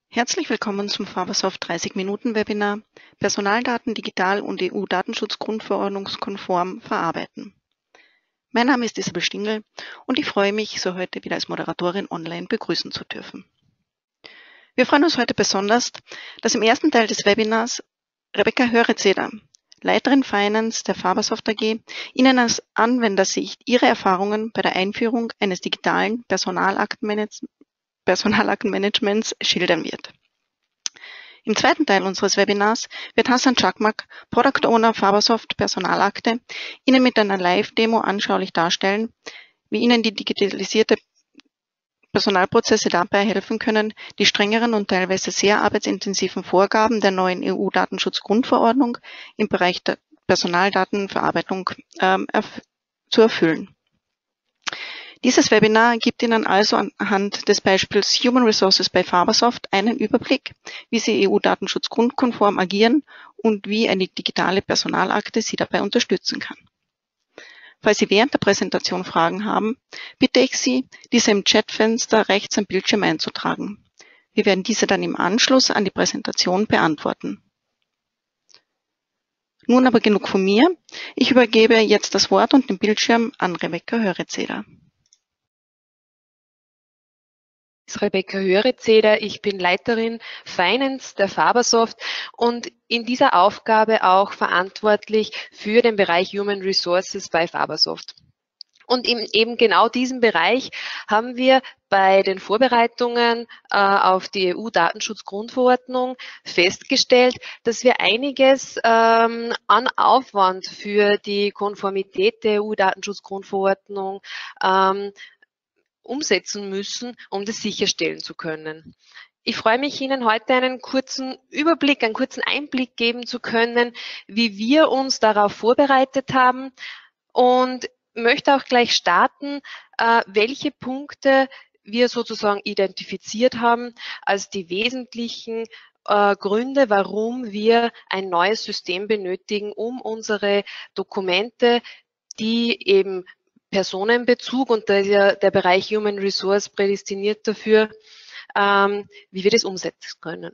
Herzlich willkommen zum Fabersoft 30-Minuten-Webinar Personaldaten digital und EU-Datenschutzgrundverordnungskonform verarbeiten. Mein Name ist Isabel Stingel und ich freue mich, Sie heute wieder als Moderatorin online begrüßen zu dürfen. Wir freuen uns heute besonders, dass im ersten Teil des Webinars Rebecca Hörezeder, Leiterin Finance der Fabersoft AG, Ihnen aus Anwendersicht ihre Erfahrungen bei der Einführung eines digitalen Personalaktenmanagements schildern wird. Im zweiten Teil unseres Webinars wird Hasan Çakmak, Product Owner Fabersoft Personalakte, Ihnen mit einer Live-Demo anschaulich darstellen, wie Ihnen die digitalisierte Personalprozesse dabei helfen können, die strengeren und teilweise sehr arbeitsintensiven Vorgaben der neuen EU-Datenschutzgrundverordnung im Bereich der Personaldatenverarbeitung zu erfüllen. Dieses Webinar gibt Ihnen also anhand des Beispiels Human Resources bei Fabersoft einen Überblick, wie Sie EU-Datenschutzgrundkonform agieren und wie eine digitale Personalakte Sie dabei unterstützen kann. Falls Sie während der Präsentation Fragen haben, bitte ich Sie, diese im Chatfenster rechts am Bildschirm einzutragen. Wir werden diese dann im Anschluss an die Präsentation beantworten. Nun aber genug von mir. Ich übergebe jetzt das Wort und den Bildschirm an Rebecca Hörezeder. Rebecca Hörezeder, ich bin Leiterin Finance der Fabersoft und in dieser Aufgabe auch verantwortlich für den Bereich Human Resources bei Fabersoft. Und in eben genau diesem Bereich haben wir bei den Vorbereitungen auf die EU-Datenschutzgrundverordnung festgestellt, dass wir einiges an Aufwand für die Konformität der EU-Datenschutzgrundverordnung umsetzen müssen, um das sicherstellen zu können. Ich freue mich, Ihnen heute einen kurzen Überblick, einen kurzen Einblick geben zu können, wie wir uns darauf vorbereitet haben und möchte auch gleich starten, welche Punkte wir sozusagen identifiziert haben als die wesentlichen Gründe, warum wir ein neues System benötigen, um unsere Dokumente, die eben Personenbezug und der Bereich Human Resource prädestiniert dafür, wie wir das umsetzen können.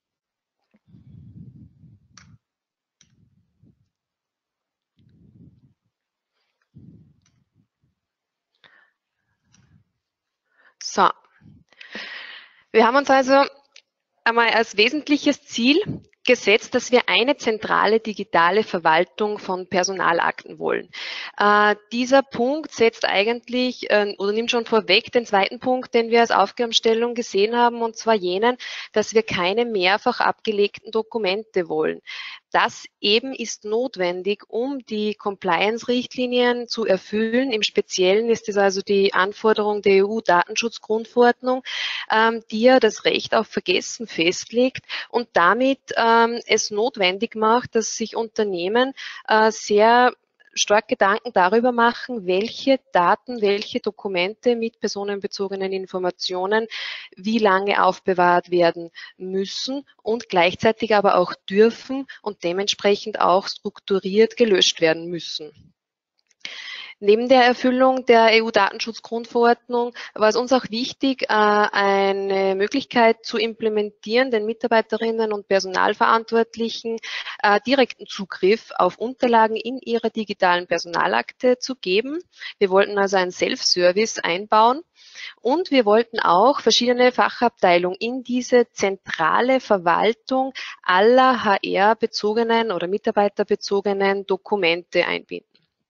So, wir haben uns also einmal als wesentliches Ziel gesetzt, dass wir eine zentrale digitale Verwaltung von Personalakten wollen. Dieser Punkt setzt eigentlich oder nimmt schon vorweg den zweiten Punkt, den wir als Aufgabenstellung gesehen haben, und zwar jenen, dass wir keine mehrfach abgelegten Dokumente wollen. Das eben ist notwendig, um die Compliance-Richtlinien zu erfüllen. Im Speziellen ist es also die Anforderung der EU-Datenschutzgrundverordnung, die ja das Recht auf Vergessen festlegt und damit es notwendig macht, dass sich Unternehmen sehr stark Gedanken darüber machen, welche Daten, welche Dokumente mit personenbezogenen Informationen wie lange aufbewahrt werden müssen und gleichzeitig aber auch dürfen und dementsprechend auch strukturiert gelöscht werden müssen. Neben der Erfüllung der EU-Datenschutzgrundverordnung war es uns auch wichtig, eine Möglichkeit zu implementieren, den Mitarbeiterinnen und Personalverantwortlichen direkten Zugriff auf Unterlagen in ihrer digitalen Personalakte zu geben. Wir wollten also einen Self-Service einbauen. Und wir wollten auch verschiedene Fachabteilungen in diese zentrale Verwaltung aller HR-bezogenen oder mitarbeiterbezogenen Dokumente einbinden.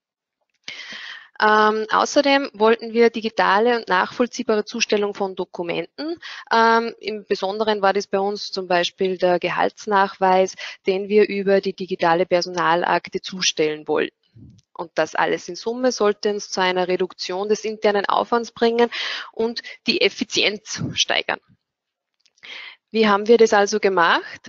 Außerdem wollten wir digitale und nachvollziehbare Zustellung von Dokumenten. Im Besonderen war das bei uns zum Beispiel der Gehaltsnachweis, den wir über die digitale Personalakte zustellen wollten. Und das alles in Summe sollte uns zu einer Reduktion des internen Aufwands bringen und die Effizienz steigern. Wie haben wir das also gemacht?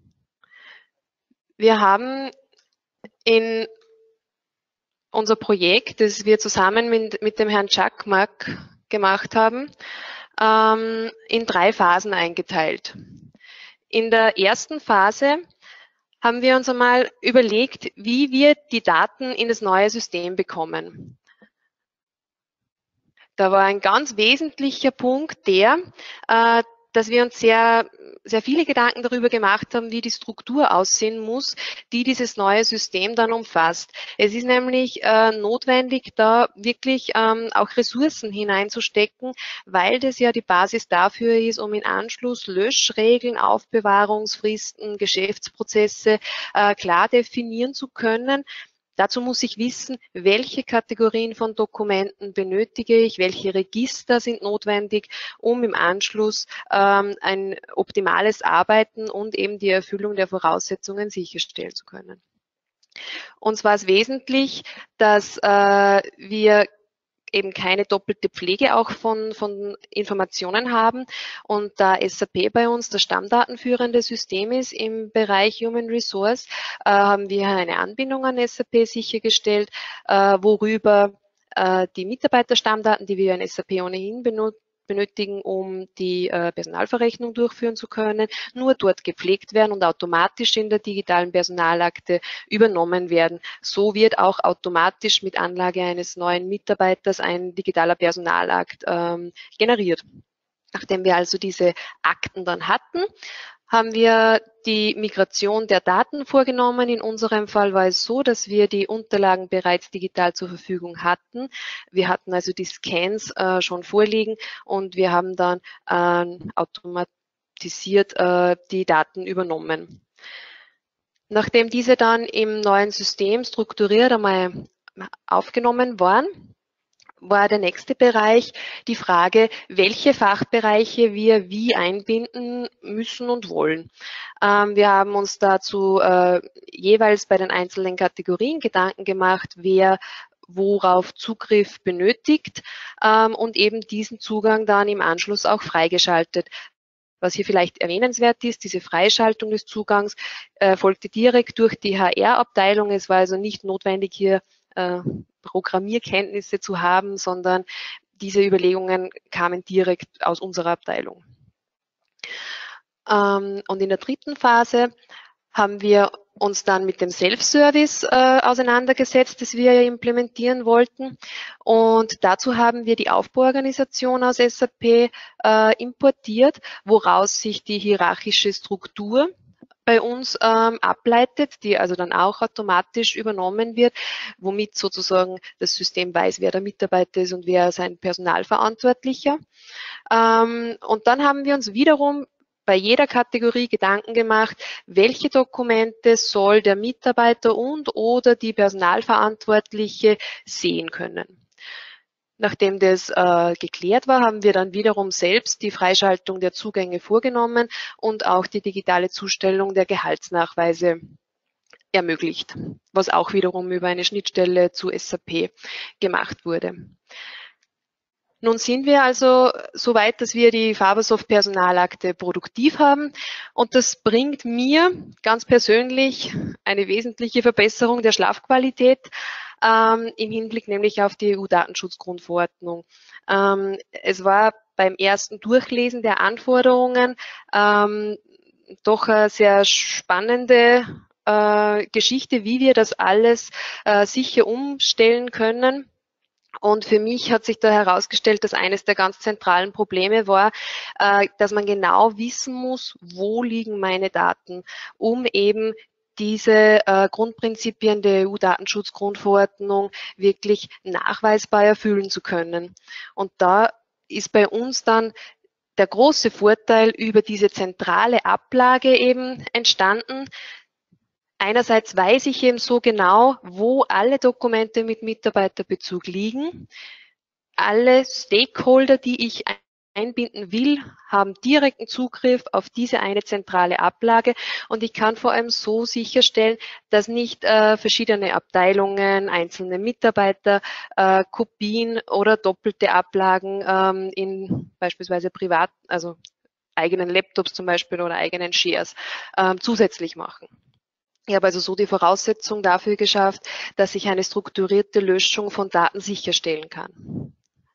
Wir haben in unser Projekt, das wir zusammen mit dem Herrn Çakmak gemacht haben, in 3 Phasen eingeteilt. In der ersten Phase haben wir uns einmal überlegt, wie wir die Daten in das neue System bekommen. Da war ein ganz wesentlicher Punkt der, dass wir uns sehr viele Gedanken darüber gemacht haben, wie die Struktur aussehen muss, die dieses neue System dann umfasst. Es ist nämlich notwendig, da wirklich auch Ressourcen hineinzustecken, weil das ja die Basis dafür ist, um in Anschluss Löschregeln, Aufbewahrungsfristen, Geschäftsprozesse klar definieren zu können. Dazu muss ich wissen, welche Kategorien von Dokumenten benötige ich, welche Register sind notwendig, um im Anschluss ein optimales Arbeiten und eben die Erfüllung der Voraussetzungen sicherstellen zu können. Uns war es wesentlich, dass wir eben keine doppelte Pflege auch von Informationen haben. Und da SAP bei uns das stammdatenführende System ist im Bereich Human Resource, haben wir eine Anbindung an SAP sichergestellt, worüber die Mitarbeiterstammdaten, die wir in SAP ohnehin benötigen, um die Personalverrechnung durchführen zu können, nur dort gepflegt werden und automatisch in der digitalen Personalakte übernommen werden. So wird auch automatisch mit Anlage eines neuen Mitarbeiters ein digitaler Personalakt generiert. Nachdem wir also diese Akten dann hatten, haben wir die Migration der Daten vorgenommen. In unserem Fall war es so, dass wir die Unterlagen bereits digital zur Verfügung hatten. Wir hatten also die Scans schon vorliegen und wir haben dann automatisiert die Daten übernommen. Nachdem diese dann im neuen System strukturiert einmal aufgenommen waren, war der nächste Bereich die Frage, welche Fachbereiche wir wie einbinden müssen und wollen. Wir haben uns dazu jeweils bei den einzelnen Kategorien Gedanken gemacht, wer worauf Zugriff benötigt und eben diesen Zugang dann im Anschluss auch freigeschaltet. Was hier vielleicht erwähnenswert ist, diese Freischaltung des Zugangs folgte direkt durch die HR-Abteilung. Es war also nicht notwendig, hier Programmierkenntnisse zu haben, sondern diese Überlegungen kamen direkt aus unserer Abteilung. Und in der dritten Phase haben wir uns dann mit dem Self-Service auseinandergesetzt, das wir implementieren wollten. Und dazu haben wir die Aufbauorganisation aus SAP importiert, woraus sich die hierarchische Struktur bei uns ableitet, die also dann auch automatisch übernommen wird, womit sozusagen das System weiß, wer der Mitarbeiter ist und wer sein Personalverantwortlicher. Und dann haben wir uns wiederum bei jeder Kategorie Gedanken gemacht, welche Dokumente soll der Mitarbeiter und oder die Personalverantwortliche sehen können. Nachdem das geklärt war, haben wir dann wiederum selbst die Freischaltung der Zugänge vorgenommen und auch die digitale Zustellung der Gehaltsnachweise ermöglicht, was auch wiederum über eine Schnittstelle zu SAP gemacht wurde. Nun sind wir also so weit, dass wir die Fabersoft Personalakte produktiv haben und das bringt mir ganz persönlich eine wesentliche Verbesserung der Schlafqualität im Hinblick nämlich auf die EU-Datenschutzgrundverordnung. Es war beim ersten Durchlesen der Anforderungen doch eine sehr spannende Geschichte, wie wir das alles sicher umstellen können. Und für mich hat sich da herausgestellt, dass eines der ganz zentralen Probleme war, dass man genau wissen muss, wo liegen meine Daten, um eben diese Grundprinzipien der EU-Datenschutzgrundverordnung wirklich nachweisbar erfüllen zu können. Und da ist bei uns dann der große Vorteil über diese zentrale Ablage eben entstanden. Einerseits weiß ich eben so genau, wo alle Dokumente mit Mitarbeiterbezug liegen. Alle Stakeholder, die ich einbinden will, haben direkten Zugriff auf diese eine zentrale Ablage und ich kann vor allem so sicherstellen, dass nicht verschiedene Abteilungen, einzelne Mitarbeiter Kopien oder doppelte Ablagen in beispielsweise privat, also eigenen Laptops zum Beispiel oder eigenen Shares zusätzlich machen. Ich habe also so die Voraussetzung dafür geschafft, dass ich eine strukturierte Löschung von Daten sicherstellen kann.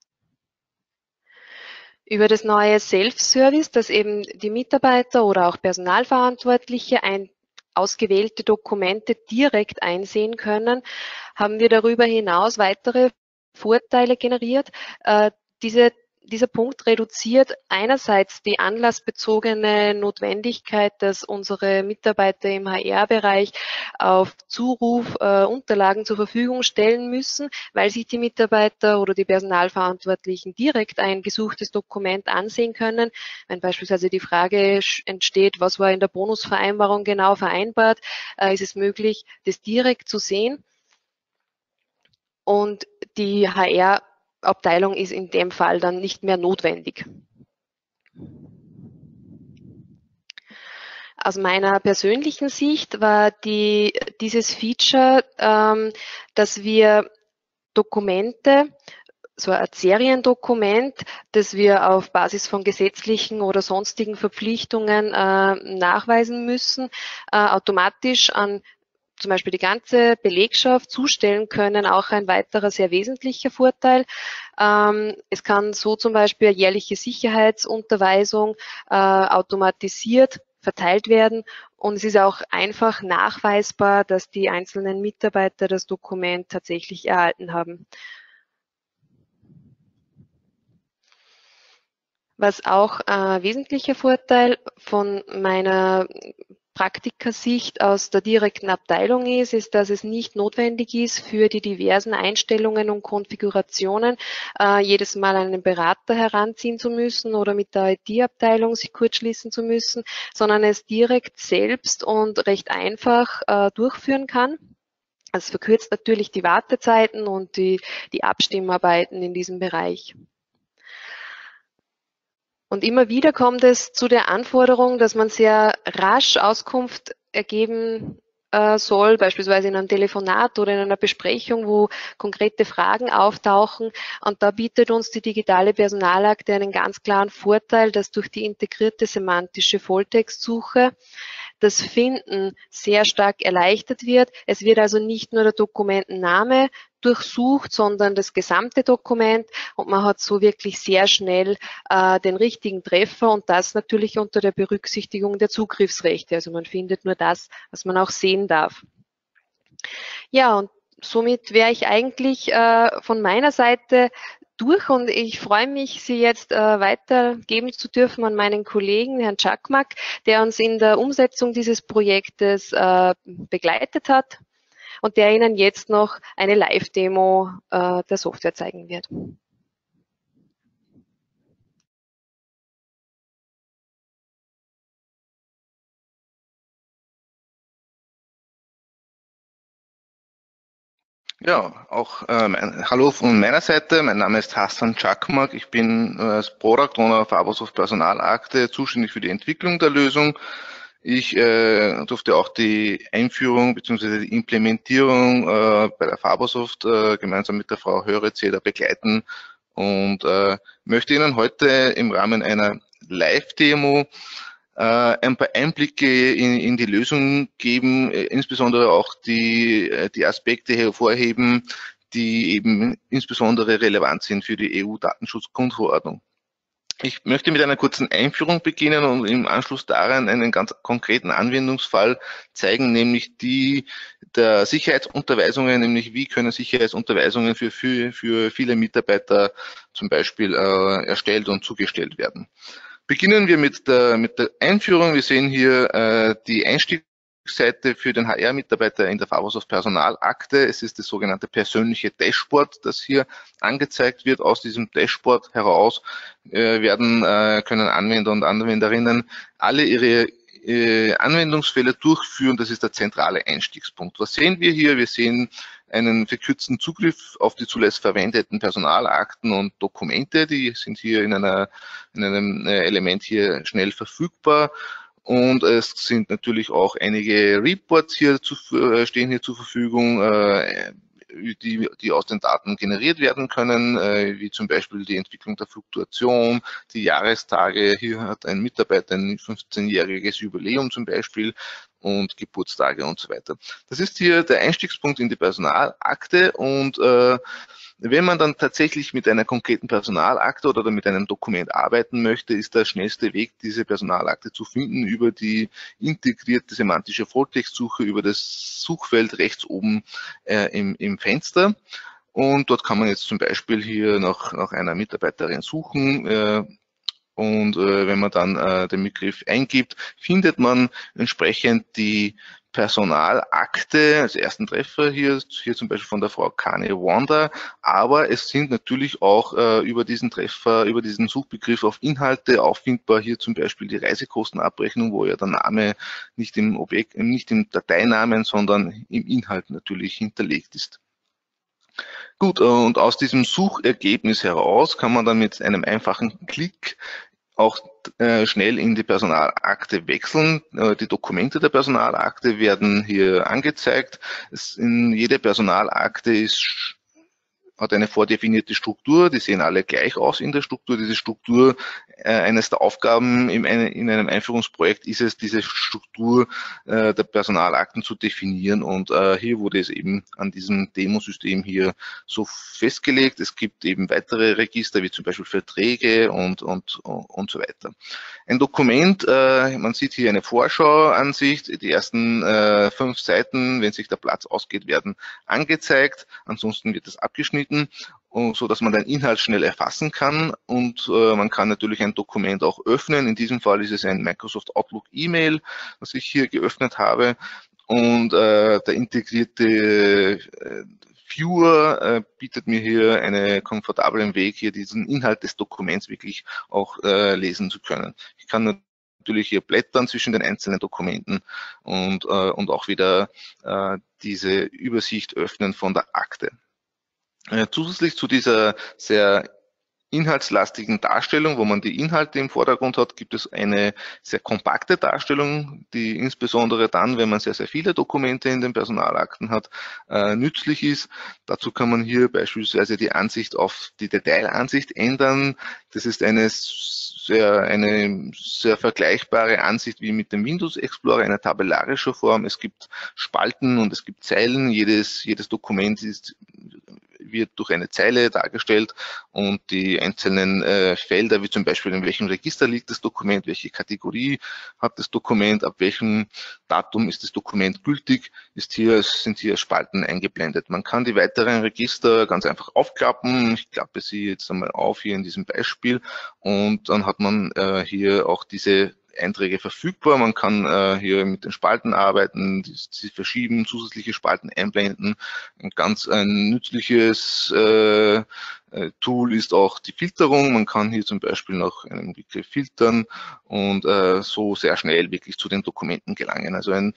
Über das neue Self-Service, das eben die Mitarbeiter oder auch Personalverantwortliche ausgewählte Dokumente direkt einsehen können, haben wir darüber hinaus weitere Vorteile generiert. Diese dieser Punkt reduziert einerseits die anlassbezogene Notwendigkeit, dass unsere Mitarbeiter im HR-Bereich auf Zuruf Unterlagen zur Verfügung stellen müssen, weil sich die Mitarbeiter oder die Personalverantwortlichen direkt ein gesuchtes Dokument ansehen können. Wenn beispielsweise die Frage entsteht, was war in der Bonusvereinbarung genau vereinbart, ist es möglich, das direkt zu sehen. Und die HR-Abteilung ist in dem Fall dann nicht mehr notwendig. Aus meiner persönlichen Sicht war dieses Feature, dass wir Dokumente, so ein Seriendokument, das wir auf Basis von gesetzlichen oder sonstigen Verpflichtungen nachweisen müssen, automatisch an zum Beispiel die ganze Belegschaft zustellen können, auch ein weiterer sehr wesentlicher Vorteil. Es kann so zum Beispiel eine jährliche Sicherheitsunterweisung automatisiert verteilt werden und es ist auch einfach nachweisbar, dass die einzelnen Mitarbeiter das Dokument tatsächlich erhalten haben. Was auch ein wesentlicher Vorteil von meiner Praktikersicht aus der direkten Abteilung ist, dass es nicht notwendig ist, für die diversen Einstellungen und Konfigurationen jedes Mal einen Berater heranziehen zu müssen oder mit der IT-Abteilung sich kurzschließen zu müssen, sondern es direkt selbst und recht einfach durchführen kann. Es verkürzt natürlich die Wartezeiten und die Abstimmarbeiten in diesem Bereich. Und immer wieder kommt es zu der Anforderung, dass man sehr rasch Auskunft ergeben soll, beispielsweise in einem Telefonat oder in einer Besprechung, wo konkrete Fragen auftauchen. Und da bietet uns die digitale Personalakte einen ganz klaren Vorteil, dass durch die integrierte semantische Volltextsuche das Finden sehr stark erleichtert wird. Es wird also nicht nur der Dokumentenname durchsucht, sondern das gesamte Dokument und man hat so wirklich sehr schnell den richtigen Treffer und das natürlich unter der Berücksichtigung der Zugriffsrechte. Also man findet nur das, was man auch sehen darf. Ja, und somit wäre ich eigentlich von meiner Seite durch und ich freue mich, Sie jetzt weitergeben zu dürfen an meinen Kollegen, Herrn Czakmak, der uns in der Umsetzung dieses Projektes begleitet hat und der Ihnen jetzt noch eine Live-Demo der Software zeigen wird. Ja, auch hallo von meiner Seite. Mein Name ist Hassan Czakmak. Ich bin als Product Owner Fabersoft Personalakte zuständig für die Entwicklung der Lösung. Ich durfte auch die Einführung bzw. die Implementierung bei der Fabersoft gemeinsam mit der Frau Höre-Zeder begleiten und möchte Ihnen heute im Rahmen einer Live-Demo ein paar Einblicke in die Lösung geben, insbesondere auch die Aspekte hervorheben, die eben insbesondere relevant sind für die EU-Datenschutzgrundverordnung. Ich möchte mit einer kurzen Einführung beginnen und im Anschluss daran einen ganz konkreten Anwendungsfall zeigen, nämlich die der Sicherheitsunterweisungen, nämlich wie können Sicherheitsunterweisungen für viele Mitarbeiter zum Beispiel erstellt und zugestellt werden. Beginnen wir mit der Einführung. Wir sehen hier die Einstiegsseite für den HR-Mitarbeiter in der Fabersoft Personalakte. Es ist das sogenannte persönliche Dashboard, das hier angezeigt wird. Aus diesem Dashboard heraus können Anwender und Anwenderinnen alle ihre Anwendungsfälle durchführen. Das ist der zentrale Einstiegspunkt. Was sehen wir hier? Wir sehen einen verkürzten Zugriff auf die zuletzt verwendeten Personalakten und Dokumente. Die sind hier in einem Element hier schnell verfügbar. Und es sind natürlich auch einige Reports hier stehen hier zur Verfügung, die aus den Daten generiert werden können, wie zum Beispiel die Entwicklung der Fluktuation, die Jahrestage. Hier hat ein Mitarbeiter ein 15-jähriges Jubiläum zum Beispiel und Geburtstage und so weiter. Das ist hier der Einstiegspunkt in die Personalakte und wenn man dann tatsächlich mit einer konkreten Personalakte oder mit einem Dokument arbeiten möchte, ist der schnellste Weg, diese Personalakte zu finden, über die integrierte semantische Volltextsuche, über das Suchfeld rechts oben im Fenster. Und dort kann man jetzt zum Beispiel hier nach einer Mitarbeiterin suchen. Wenn man dann den Begriff eingibt, findet man entsprechend die Personalakte als ersten Treffer hier zum Beispiel von der Frau Kane Wanda, aber es sind natürlich auch über diesen Treffer, über diesen Suchbegriff auf Inhalte auffindbar, hier zum Beispiel die Reisekostenabrechnung, wo ja der Name nicht im Objekt, nicht im Dateinamen, sondern im Inhalt natürlich hinterlegt ist. Gut, und aus diesem Suchergebnis heraus kann man dann mit einem einfachen Klick auch schnell in die Personalakte wechseln. Die Dokumente der Personalakte werden hier angezeigt. Jede Personalakte hat eine vordefinierte Struktur, die sehen alle gleich aus in der Struktur. Diese Struktur, eines der Aufgaben in einem Einführungsprojekt ist es, diese Struktur der Personalakten zu definieren, und hier wurde es eben an diesem Demosystem hier so festgelegt. Es gibt eben weitere Register, wie zum Beispiel Verträge und so weiter. Ein Dokument, man sieht hier eine Vorschauansicht, die ersten 5 Seiten, wenn sich der Platz ausgeht, werden angezeigt, ansonsten wird es abgeschnitten, so dass man den Inhalt schnell erfassen kann, und man kann natürlich ein Dokument auch öffnen. In diesem Fall ist es ein Microsoft Outlook E-Mail, was ich hier geöffnet habe, und der integrierte Viewer bietet mir hier einen komfortablen Weg, hier diesen Inhalt des Dokuments wirklich auch lesen zu können. Ich kann natürlich hier blättern zwischen den einzelnen Dokumenten und auch wieder diese Übersicht öffnen von der Akte. Zusätzlich zu dieser sehr inhaltslastigen Darstellung, wo man die Inhalte im Vordergrund hat, gibt es eine sehr kompakte Darstellung, die insbesondere dann, wenn man sehr, sehr viele Dokumente in den Personalakten hat, nützlich ist. Dazu kann man hier beispielsweise die Ansicht auf die Detailansicht ändern. Das ist eine sehr vergleichbare Ansicht wie mit dem Windows Explorer, eine tabellarische Form. Es gibt Spalten und es gibt Zeilen. Jedes Dokument wird durch eine Zeile dargestellt, und die einzelnen Felder, wie zum Beispiel in welchem Register liegt das Dokument, welche Kategorie hat das Dokument, ab welchem Datum ist das Dokument gültig, sind hier Spalten eingeblendet. Man kann die weiteren Register ganz einfach aufklappen. Ich klappe sie jetzt einmal auf hier in diesem Beispiel, und dann hat man hier auch diese Einträge verfügbar. Man kann hier mit den Spalten arbeiten, sie verschieben, zusätzliche Spalten einblenden. Ein nützliches Tool ist auch die Filterung. Man kann hier zum Beispiel nach einem Begriff filtern und so sehr schnell wirklich zu den Dokumenten gelangen. Also ein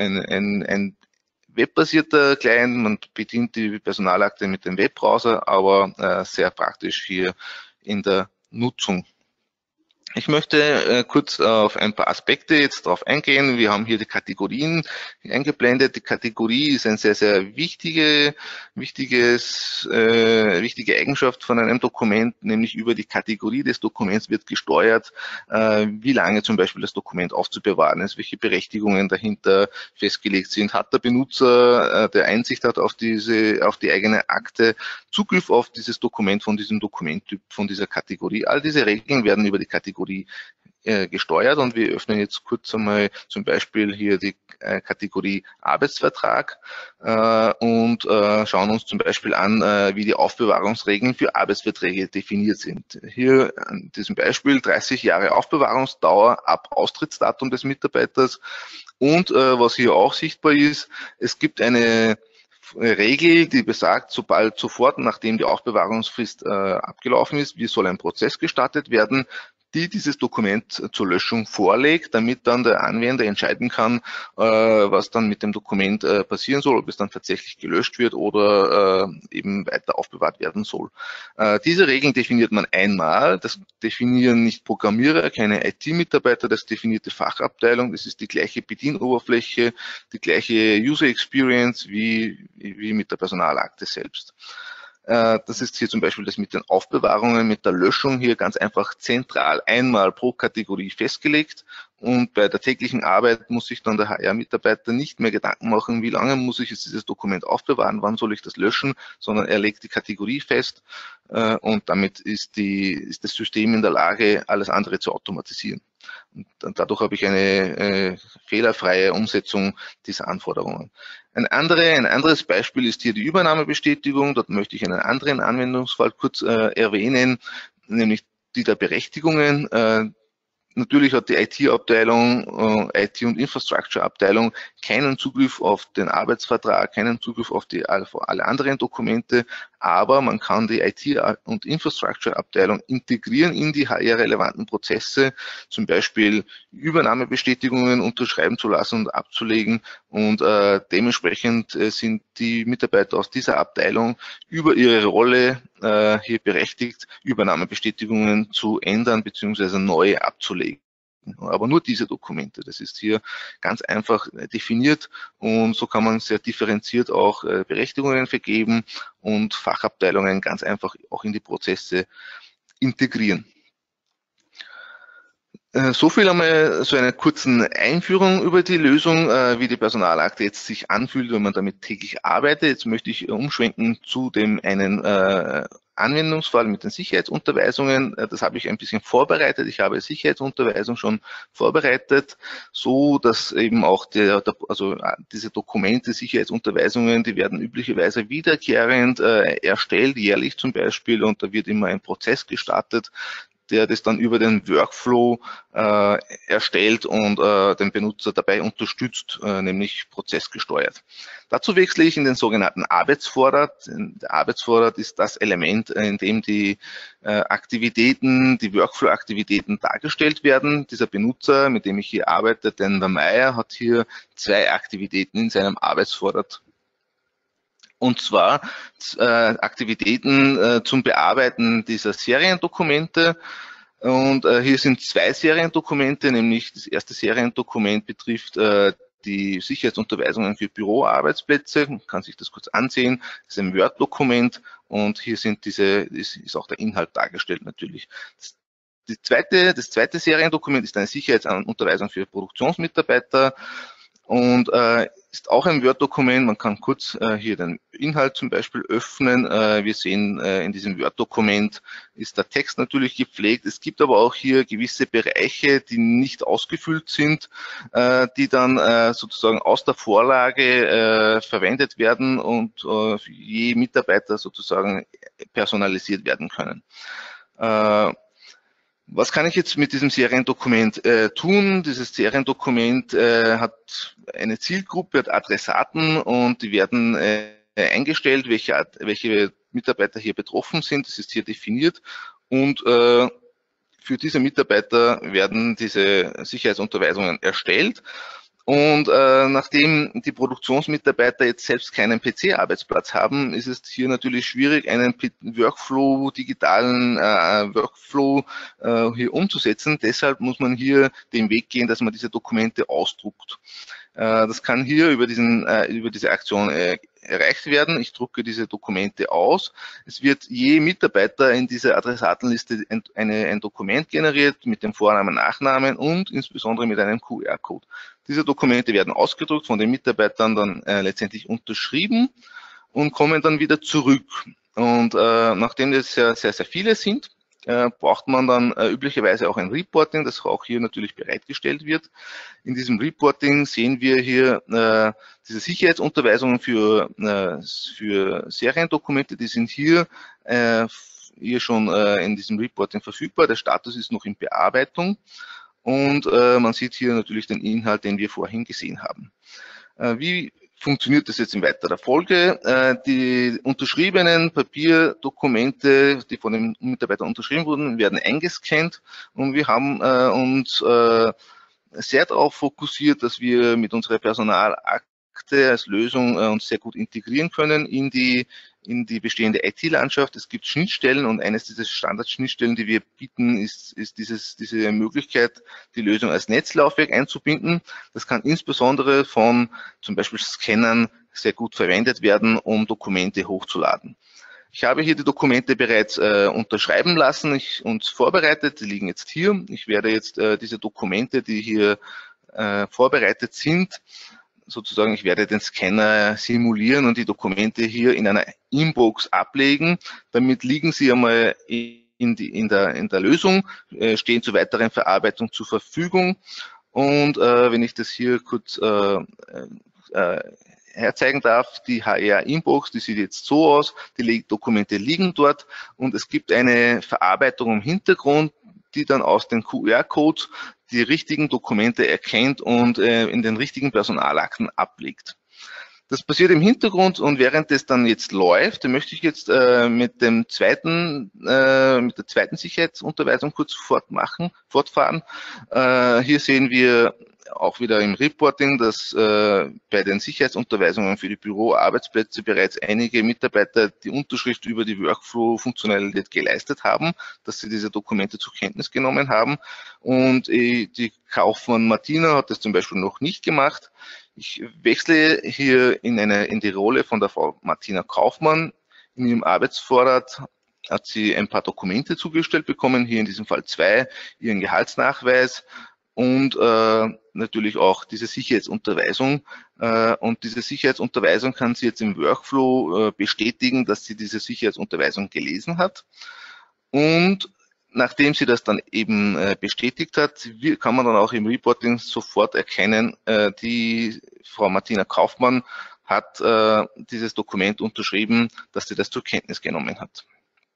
webbasierter Client, man bedient die Personalakte mit dem Webbrowser, aber sehr praktisch hier in der Nutzung. Ich möchte kurz auf ein paar Aspekte jetzt drauf eingehen. Wir haben hier die Kategorien eingeblendet. Die Kategorie ist eine sehr, sehr wichtige Eigenschaft von einem Dokument, nämlich über die Kategorie des Dokuments wird gesteuert, wie lange zum Beispiel das Dokument aufzubewahren ist, welche Berechtigungen dahinter festgelegt sind. Hat der Benutzer, der Einsicht hat auf die eigene Akte, Zugriff auf dieses Dokument von diesem Dokumenttyp, von dieser Kategorie. All diese Regeln werden über die Kategorie gesteuert, und wir öffnen jetzt kurz einmal zum Beispiel hier die Kategorie Arbeitsvertrag und schauen uns zum Beispiel an, wie die Aufbewahrungsregeln für Arbeitsverträge definiert sind. Hier an diesem Beispiel 30 Jahre Aufbewahrungsdauer ab Austrittsdatum des Mitarbeiters, und was hier auch sichtbar ist, es gibt eine Regel, die besagt, sofort nachdem die Aufbewahrungsfrist abgelaufen ist, wie soll ein Prozess gestartet werden, die dieses Dokument zur Löschung vorlegt, damit dann der Anwender entscheiden kann, was dann mit dem Dokument passieren soll, ob es dann tatsächlich gelöscht wird oder eben weiter aufbewahrt werden soll. Diese Regeln definiert man einmal. Das definieren nicht Programmierer, keine IT-Mitarbeiter, das definiert die Fachabteilung. Das ist die gleiche Bedienoberfläche, die gleiche User Experience wie mit der Personalakte selbst. Das ist hier zum Beispiel das mit den Aufbewahrungen, mit der Löschung hier ganz einfach zentral einmal pro Kategorie festgelegt, und bei der täglichen Arbeit muss sich dann der HR-Mitarbeiter nicht mehr Gedanken machen, wie lange muss ich jetzt dieses Dokument aufbewahren, wann soll ich das löschen, sondern er legt die Kategorie fest, und damit ist das System in der Lage, alles andere zu automatisieren. Und dadurch habe ich eine fehlerfreie Umsetzung dieser Anforderungen. Ein anderes Beispiel ist hier die Übernahmebestätigung. Dort möchte ich einen anderen Anwendungsfall kurz erwähnen, nämlich die der Berechtigungen. Natürlich hat die IT-Abteilung, IT- und Infrastructure-Abteilung keinen Zugriff auf den Arbeitsvertrag, keinen Zugriff auf alle anderen Dokumente, aber man kann die IT- und Infrastructure-Abteilung integrieren in die HR-relevanten Prozesse, zum Beispiel Übernahmebestätigungen unterschreiben zu lassen und abzulegen, und dementsprechend sind die Mitarbeiter aus dieser Abteilung über ihre Rolle hier berechtigt, Übernahmebestätigungen zu ändern bzw. neue abzulegen. Aber nur diese Dokumente. Das ist hier ganz einfach definiert, und so kann man sehr differenziert auch Berechtigungen vergeben und Fachabteilungen ganz einfach auch in die Prozesse integrieren. So viel einmal so einer kurzen Einführung über die Lösung, wie die Personalakte jetzt sich anfühlt, wenn man damit täglich arbeitet. Jetzt möchte ich umschwenken zu dem einen Anwendungsfall mit den Sicherheitsunterweisungen. Das habe ich ein bisschen vorbereitet. Ich habe Sicherheitsunterweisung schon vorbereitet, so dass eben auch diese Dokumente, Sicherheitsunterweisungen, die werden üblicherweise wiederkehrend erstellt, jährlich zum Beispiel, und da wird immer ein Prozess gestartet, der das dann über den Workflow erstellt und den Benutzer dabei unterstützt, nämlich prozessgesteuert. Dazu wechsle ich in den sogenannten Arbeitsvorrat. Der Arbeitsvorrat ist das Element, in dem die Aktivitäten, die Workflow-Aktivitäten dargestellt werden. Dieser Benutzer, mit dem ich hier arbeite, denn der Meier, hat hier 2 Aktivitäten in seinem Arbeitsvorrat. Und zwar Aktivitäten zum Bearbeiten dieser Seriendokumente. Und hier sind 2 Seriendokumente, nämlich das erste Seriendokument betrifft die Sicherheitsunterweisungen für Büroarbeitsplätze. Man kann sich das kurz ansehen. Das ist ein Word-Dokument, und hier ist auch der Inhalt dargestellt natürlich. Das zweite Seriendokument ist eine Sicherheitsunterweisung für Produktionsmitarbeiter und ist auch ein Word-Dokument. Man kann kurz hier den Inhalt zum Beispiel öffnen. Wir sehen, in diesem Word-Dokument ist der Text natürlich gepflegt. Es gibt aber auch hier gewisse Bereiche, die nicht ausgefüllt sind, die dann sozusagen aus der Vorlage verwendet werden und je Mitarbeiter sozusagen personalisiert werden können. Was kann ich jetzt mit diesem Seriendokument tun? Dieses Seriendokument hat eine Zielgruppe, hat Adressaten, und die werden eingestellt, welche Mitarbeiter hier betroffen sind. Das ist hier definiert, und für diese Mitarbeiter werden diese Sicherheitsunterweisungen erstellt. Und nachdem die Produktionsmitarbeiter jetzt selbst keinen PC-Arbeitsplatz haben, ist es hier natürlich schwierig, einen Workflow, digitalen Workflow hier umzusetzen. Deshalb muss man hier den Weg gehen, dass man diese Dokumente ausdruckt. Das kann hier über diese Aktion erreicht werden. Ich drucke diese Dokumente aus. Es wird je Mitarbeiter in dieser Adressatenliste ein Dokument generiert mit dem Vornamen, Nachnamen und insbesondere mit einem QR-Code. Diese Dokumente werden ausgedruckt, von den Mitarbeitern dann letztendlich unterschrieben und kommen dann wieder zurück. Und nachdem das sehr, sehr, sehr viele sind, braucht man dann üblicherweise auch ein Reporting, das auch hier natürlich bereitgestellt wird. In diesem Reporting sehen wir hier diese Sicherheitsunterweisungen für Seriendokumente, die sind hier schon in diesem Reporting verfügbar. Der Status ist noch in Bearbeitung, und man sieht hier natürlich den Inhalt, den wir vorhin gesehen haben. Wie funktioniert das jetzt in weiterer Folge? Die unterschriebenen Papierdokumente, die von den Mitarbeitern unterschrieben wurden, werden eingescannt, und wir haben uns sehr darauf fokussiert, dass wir mit unserer Personalakte als Lösung uns sehr gut integrieren können in die bestehende IT-Landschaft. Es gibt Schnittstellen, und eines dieser Standardschnittstellen, die wir bieten, ist diese Möglichkeit, die Lösung als Netzlaufwerk einzubinden. Das kann insbesondere von zum Beispiel Scannern sehr gut verwendet werden, um Dokumente hochzuladen. Ich habe hier die Dokumente bereits unterschreiben lassen und vorbereitet. Die liegen jetzt hier. Ich werde jetzt diese Dokumente, die hier vorbereitet sind, sozusagen, ich werde den Scanner simulieren und die Dokumente hier in einer Inbox ablegen. Damit liegen sie einmal in in der Lösung, stehen zur weiteren Verarbeitung zur Verfügung. Und wenn ich das hier kurz herzeigen darf, die HR-Inbox, die sieht jetzt so aus, die Dokumente liegen dort und es gibt eine Verarbeitung im Hintergrund, die dann aus den QR-Codes die richtigen Dokumente erkennt und in den richtigen Personalakten ablegt. Das passiert im Hintergrund und während das dann jetzt läuft, möchte ich jetzt mit der zweiten Sicherheitsunterweisung kurz fortfahren. Hier sehen wir auch wieder im Reporting, dass bei den Sicherheitsunterweisungen für die Büroarbeitsplätze bereits einige Mitarbeiter die Unterschrift über die Workflow-Funktionalität geleistet haben, dass sie diese Dokumente zur Kenntnis genommen haben. Und die Kaufmann Martina hat das zum Beispiel noch nicht gemacht. Ich wechsle hier in die Rolle von der Frau Martina Kaufmann. In ihrem Arbeitsvorrat hat sie ein paar Dokumente zugestellt bekommen, hier in diesem Fall 2, ihren Gehaltsnachweis und natürlich auch diese Sicherheitsunterweisung. Und diese Sicherheitsunterweisung kann sie jetzt im Workflow bestätigen, dass sie diese Sicherheitsunterweisung gelesen hat. Und nachdem sie das dann eben bestätigt hat, kann man dann auch im Reporting sofort erkennen, die Frau Martina Kaufmann hat dieses Dokument unterschrieben, dass sie das zur Kenntnis genommen hat.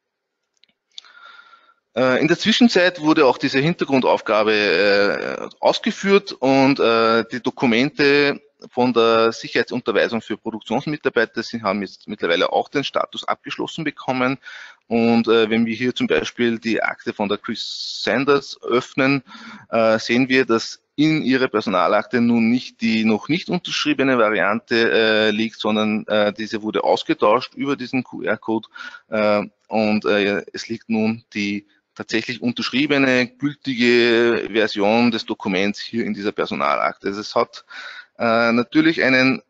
In der Zwischenzeit wurde auch diese Hintergrundaufgabe ausgeführt und die Dokumente von der Sicherheitsunterweisung für Produktionsmitarbeiter haben jetzt mittlerweile auch den Status abgeschlossen bekommen. Und wenn wir hier zum Beispiel die Akte von der Chris Sanders öffnen, sehen wir, dass in ihrer Personalakte nun nicht die noch nicht unterschriebene Variante liegt, sondern diese wurde ausgetauscht über diesen QR-Code und es liegt nun die tatsächlich unterschriebene, gültige Version des Dokuments hier in dieser Personalakte. Also es hat natürlich einen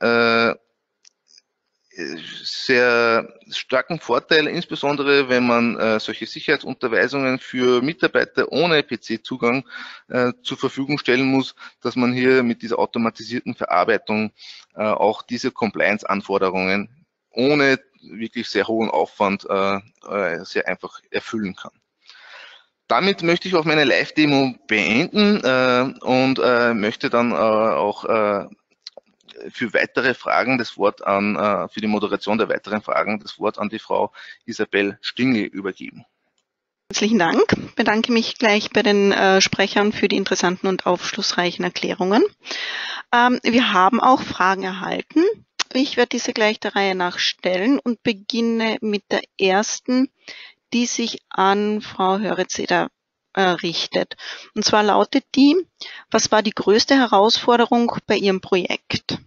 sehr starken Vorteil, insbesondere wenn man solche Sicherheitsunterweisungen für Mitarbeiter ohne PC-Zugang zur Verfügung stellen muss, dass man hier mit dieser automatisierten Verarbeitung auch diese Compliance-Anforderungen ohne wirklich sehr hohen Aufwand sehr einfach erfüllen kann. Damit möchte ich auch meine Live-Demo beenden und möchte dann auch für weitere Fragen das Wort für die Moderation der weiteren Fragen das Wort an die Frau Isabel Stingl übergeben. Herzlichen Dank. Ich bedanke mich gleich bei den Sprechern für die interessanten und aufschlussreichen Erklärungen. Wir haben auch Fragen erhalten. Ich werde diese gleich der Reihe nach stellen und beginne mit der ersten, die sich an Frau Hörizeder richtet. Und zwar lautet die: Was war die größte Herausforderung bei Ihrem Projekt?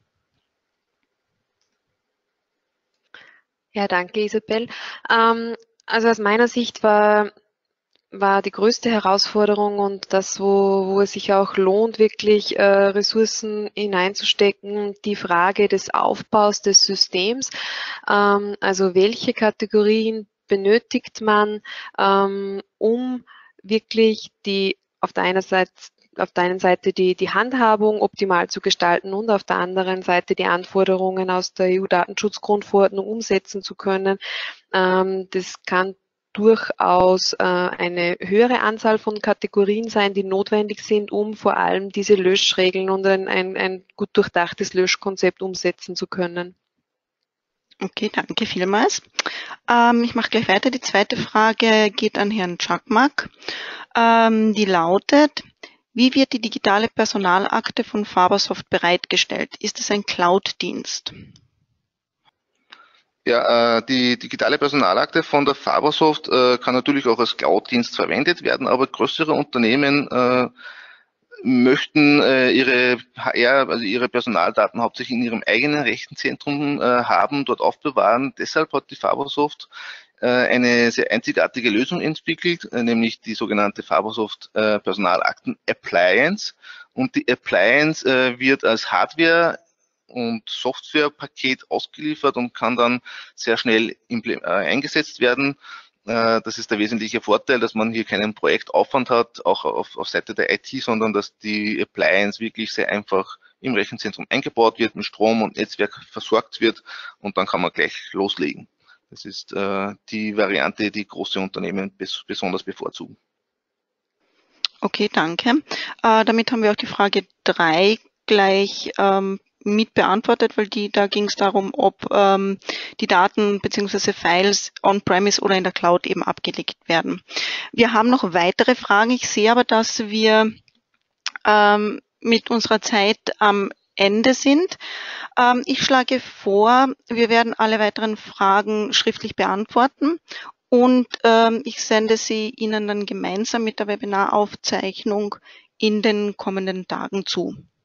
Ja, danke, Isabel. Also aus meiner Sicht war die größte Herausforderung und das, wo es sich auch lohnt, wirklich Ressourcen hineinzustecken, die Frage des Aufbaus des Systems. Also welche Kategorien benötigt man, um wirklich auf der einen Seite die Handhabung optimal zu gestalten und auf der anderen Seite die Anforderungen aus der EU-Datenschutzgrundverordnung umsetzen zu können. Das kann durchaus eine höhere Anzahl von Kategorien sein, die notwendig sind, um vor allem diese Löschregeln und ein gut durchdachtes Löschkonzept umsetzen zu können. Okay, danke vielmals. Ich mache gleich weiter. Die zweite Frage geht an Herrn Czakmak. Die lautet: Wie wird die digitale Personalakte von Fabersoft bereitgestellt? Ist es ein Cloud-Dienst? Ja, die digitale Personalakte von der Fabersoft kann natürlich auch als Cloud-Dienst verwendet werden, aber größere Unternehmen möchten ihre HR, also ihre Personaldaten hauptsächlich in ihrem eigenen Rechenzentrum haben, dort aufbewahren. Deshalb hat die Fabersoft eine sehr einzigartige Lösung entwickelt, nämlich die sogenannte Fabersoft Personalakten Appliance. Und die Appliance wird als Hardware und Softwarepaket ausgeliefert und kann dann sehr schnell eingesetzt werden. Das ist der wesentliche Vorteil, dass man hier keinen Projektaufwand hat, auch auf Seite der IT, sondern dass die Appliance wirklich sehr einfach im Rechenzentrum eingebaut wird, mit Strom und Netzwerk versorgt wird und dann kann man gleich loslegen. Das ist die Variante, die große Unternehmen besonders bevorzugen. Okay, danke. Damit haben wir auch die Frage 3 gleich mit beantwortet, weil da ging es darum, ob die Daten bzw. Files on-premise oder in der Cloud eben abgelegt werden. Wir haben noch weitere Fragen. Ich sehe aber, dass wir mit unserer Zeit am Ende sind. Ich schlage vor, wir werden alle weiteren Fragen schriftlich beantworten und ich sende sie Ihnen dann gemeinsam mit der Webinaraufzeichnung in den kommenden Tagen zu.